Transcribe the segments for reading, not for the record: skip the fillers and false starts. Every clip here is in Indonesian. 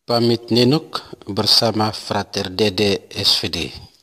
Pamit Ninuk bersama Frater Dede SVD.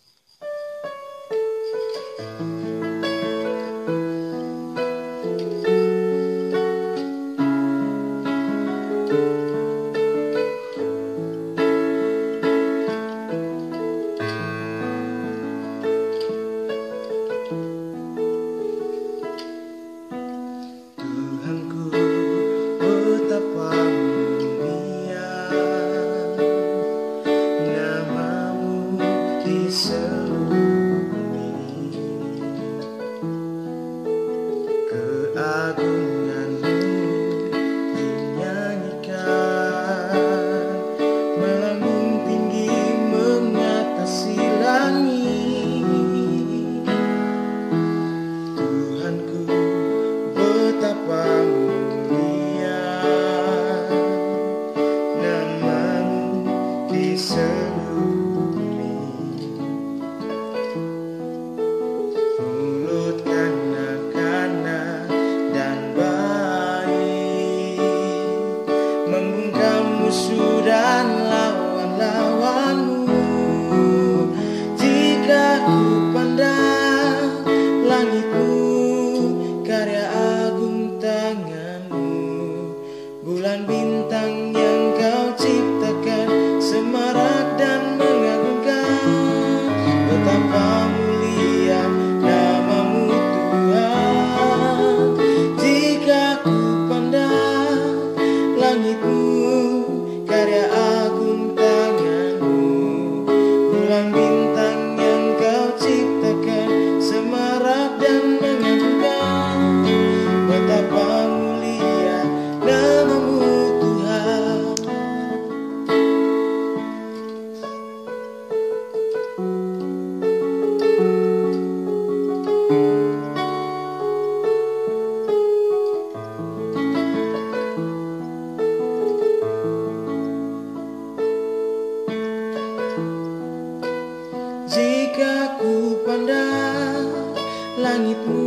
Jika ku pandang langitmu,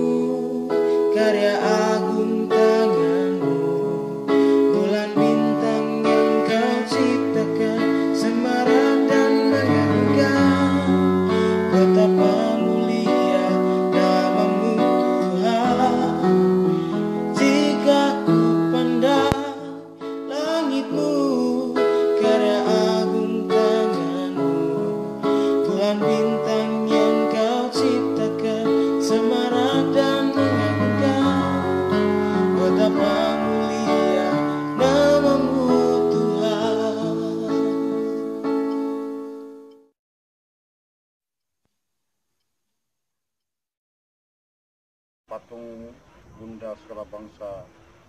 karya agung tanganmu, bulan bintang yang kau ciptakan, semarak dan mengagumkan, betapa mulia namamu Tuhan. Jika ku pandang langitmu, karya agung tanganmu, bulan bintang yang kau ciptakan, semarak dan mengagumkan, betapa mulia namamu Tuhan. Patung Bunda Segala Bangsa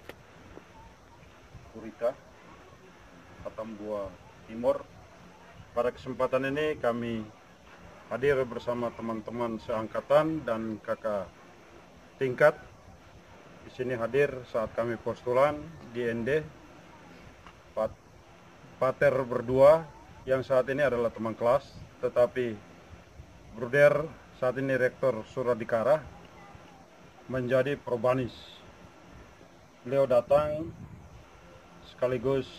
Gurita, Atambua Timur. Pada kesempatan ini kami hadir bersama teman-teman seangkatan dan kakak tingkat. Di sini hadir saat kami postulan di ND. Pater berdua yang saat ini adalah teman kelas, tetapi Bruder saat ini Rektor Suradikara menjadi probanis. Beliau datang sekaligus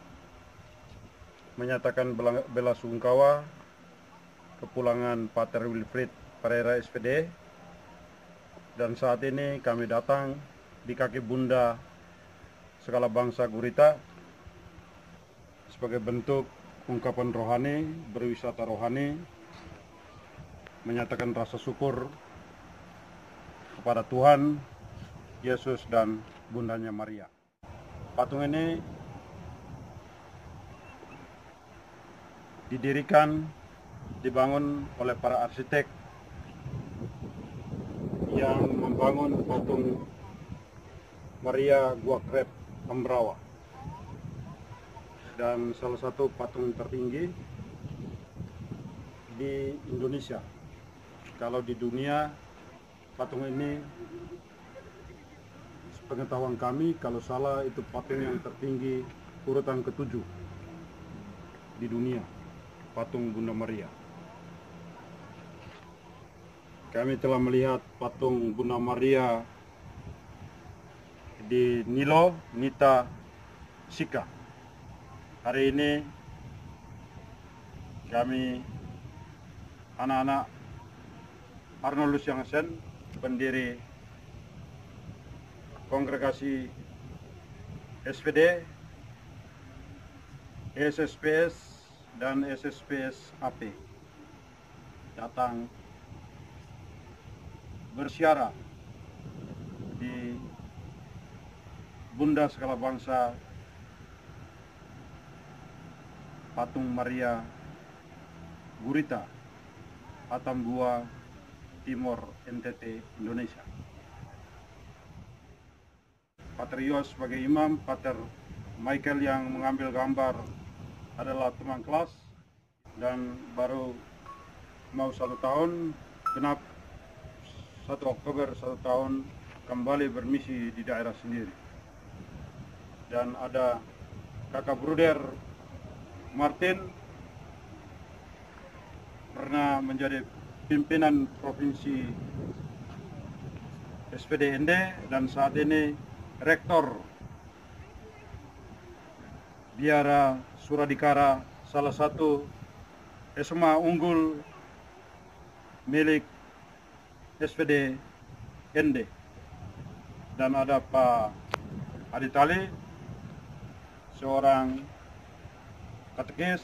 menyatakan bela sungkawa kepulangan Pater Wilfried Pereira SPD, dan saat ini kami datang di kaki Bunda Segala Bangsa Gurita sebagai bentuk ungkapan rohani, berwisata rohani, menyatakan rasa syukur kepada Tuhan, Yesus, dan Bundanya Maria. Patung ini dibangun oleh para arsitek yang membangun patung Maria Guakrep Ambrawa, dan salah satu patung tertinggi di Indonesia. Kalau di dunia, patung ini sepengetahuan kami, kalau salah itu patung yang tertinggi urutan ke-7 di dunia, patung Bunda Maria. Kami telah melihat patung Bunda Maria di Nilo Nita Sika. Hari ini kami anak-anak Arnoldus Yangsen, pendiri Kongregasi SPD, SSPS, dan SSPS AP, datang bersiara di Bunda Segala Bangsa Patung Maria Gurita, Atambua, Timor, NTT, Indonesia. Pater Yos sebagai imam, Pater Michael yang mengambil gambar adalah teman kelas, dan baru mau 1 tahun, genap 1 Oktober 1 tahun kembali bermisi di daerah sendiri. Dan ada kakak bruder Martin, pernah menjadi pimpinan provinsi SPD ND, dan saat ini Rektor Biara Suradikara, salah satu SMA unggul milik SPD ND. Dan ada Pak Aditali, seorang katekis,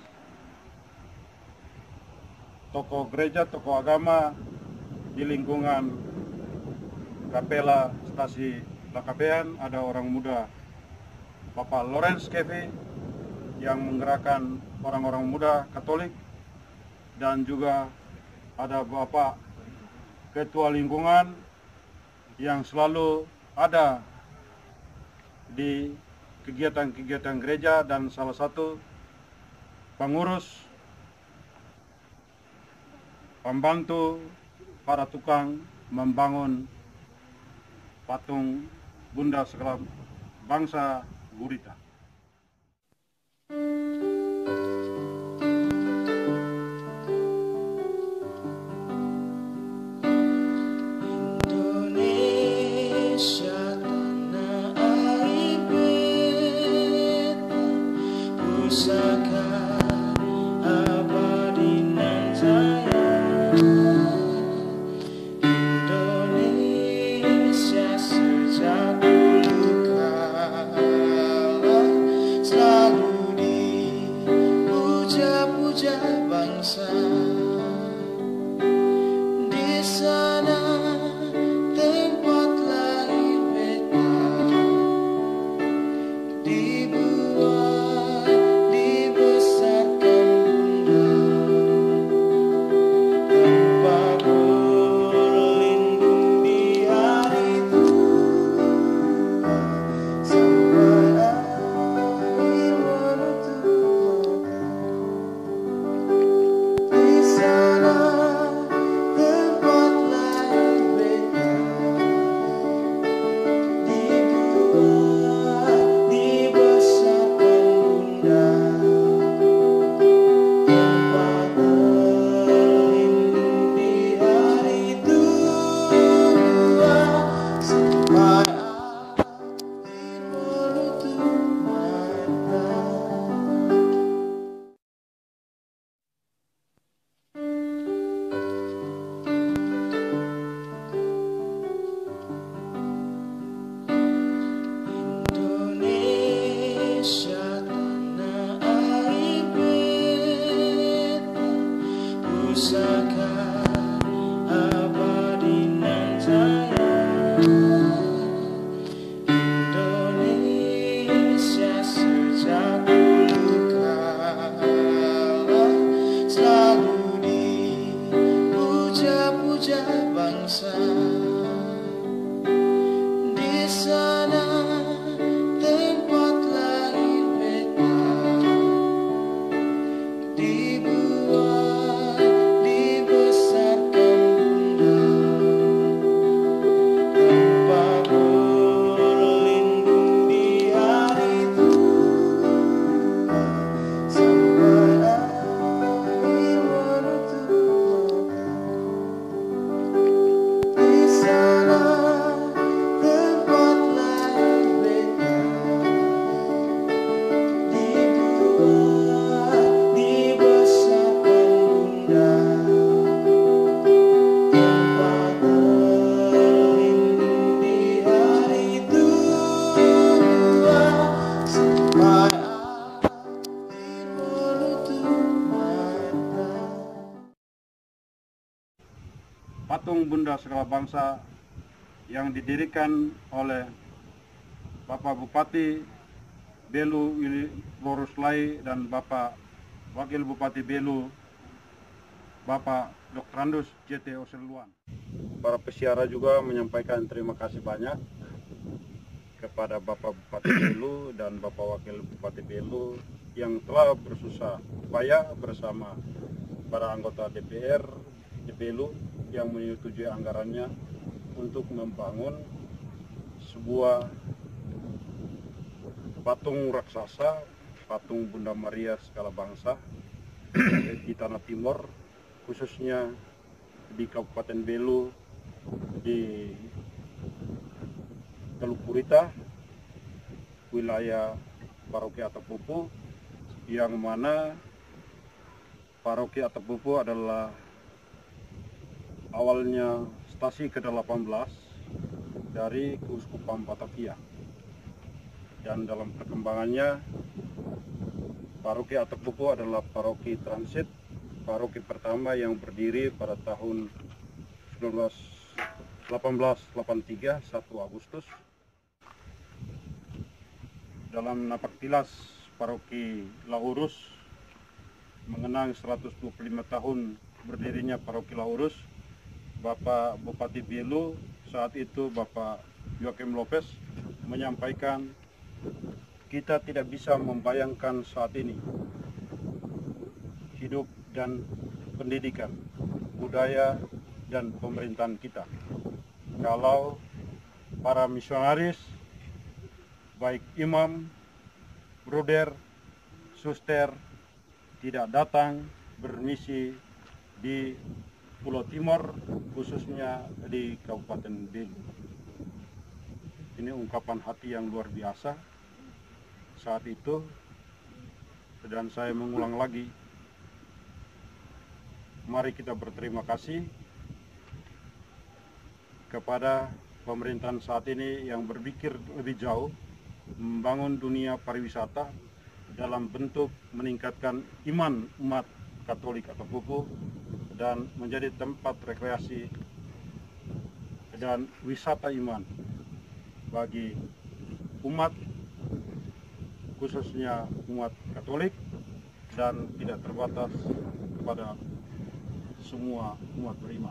tokoh gereja, tokoh agama di lingkungan Kapela Stasi Lakapean. Ada orang muda, Bapak Lawrence Kevi, yang menggerakkan orang-orang muda Katolik, dan juga ada Bapak Ketua Lingkungan yang selalu ada di kegiatan-kegiatan gereja, dan salah satu pengurus pembantu para tukang membangun patung Bunda Segala Bangsa Gurita. Indonesia tanah air beta, pusaka abadi nan jaya. Indonesia sejak dulu kala selalu dipuja-puja bangsa. Di sana tempat lahir beta, dibuat dibesarkan Bunda, tempat berlindung di hari tua, sampai akhir menutup mata. Di sana tempat lahir beta, dibuat dibesarkan Bunda, tempat berlindung di hari tua, sampai akhir menutup mata. Indonesia tanah air beta, pusaka abadi nan jaya. Indonesia sejak dulu kala selalu dipuja-puja bangsa. Di sana tempat lahir beta, dibuat dibesarkan Bunda, tempat berlindung di hari tua, sampai akhir menutup mata. Di sana tempat lahir patung Bunda segala bangsa yang didirikan oleh Bapak Bupati Belu Willy Lorus Lai dan Bapak Wakil Bupati Belu Bapak Dr. Andus JT Oseluan. Para peziarah juga menyampaikan terima kasih banyak kepada Bapak Bupati Belu dan Bapak Wakil Bupati Belu yang telah bersusah payah bersama para anggota DPR di Belu yang menyetujui anggarannya untuk membangun sebuah patung raksasa, patung Bunda Maria segala bangsa di Tanah Timur, khususnya di Kabupaten Belu, di Teluk Purita, wilayah Paroki Atapupu, yang mana Paroki Atapupu adalah awalnya stasi ke-18 dari Keuskupan Batavia. Dan dalam perkembangannya, Paroki Atapupu adalah paroki transit, paroki pertama yang berdiri pada tahun 1883, 1 Agustus. Dalam napak tilas Paroki Laurus mengenang 125 tahun berdirinya Paroki Laurus, Bapak Bupati Belu saat itu Bapak Joaquim Lopez menyampaikan, kita tidak bisa membayangkan saat ini hidup dan pendidikan, budaya dan pemerintahan kita kalau para misionaris, baik imam, bruder, suster, tidak datang bermisi di Pulau Timor, khususnya di Kabupaten Belu. Ini ungkapan hati yang luar biasa saat itu, dan saya mengulang lagi, mari kita berterima kasih kepada pemerintahan saat ini yang berpikir lebih jauh, membangun dunia pariwisata dalam bentuk meningkatkan iman umat Katolik Atapupu dan menjadi tempat rekreasi dan wisata iman bagi umat, khususnya umat Katolik, dan tidak terbatas kepada semua umat beriman.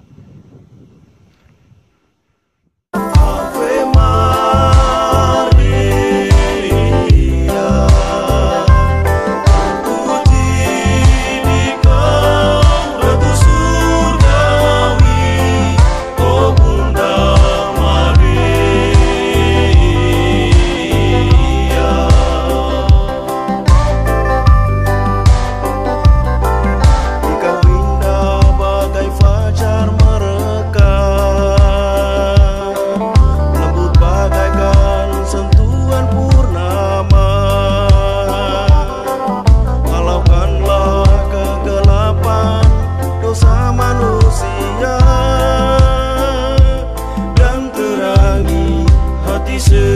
Hati